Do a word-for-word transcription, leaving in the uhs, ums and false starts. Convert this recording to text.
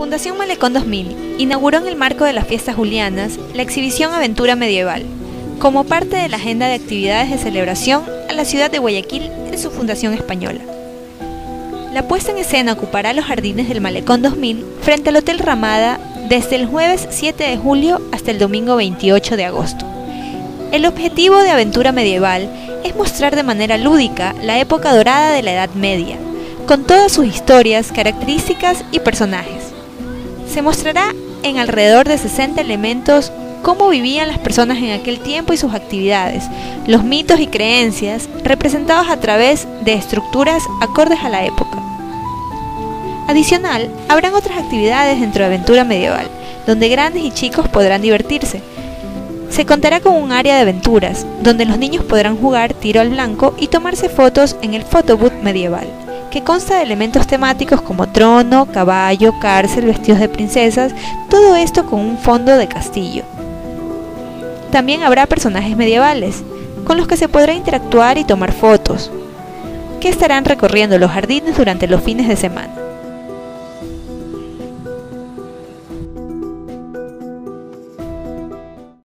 Fundación Malecón dos mil inauguró en el marco de las fiestas julianas la exhibición Aventura Medieval, como parte de la agenda de actividades de celebración a la ciudad de Guayaquil en su fundación española. La puesta en escena ocupará los jardines del Malecón dos mil frente al Hotel Ramada desde el jueves siete de julio hasta el domingo veintiocho de agosto. El objetivo de Aventura Medieval es mostrar de manera lúdica la época dorada de la Edad Media, con todas sus historias, características y personajes. Se mostrará en alrededor de sesenta elementos cómo vivían las personas en aquel tiempo y sus actividades, los mitos y creencias representados a través de estructuras acordes a la época. Adicional, habrán otras actividades dentro de Aventura Medieval, donde grandes y chicos podrán divertirse. Se contará con un área de aventuras, donde los niños podrán jugar tiro al blanco y tomarse fotos en el photobooth medieval, que consta de elementos temáticos como trono, caballo, cárcel, vestidos de princesas, todo esto con un fondo de castillo. También habrá personajes medievales, con los que se podrá interactuar y tomar fotos, que estarán recorriendo los jardines durante los fines de semana.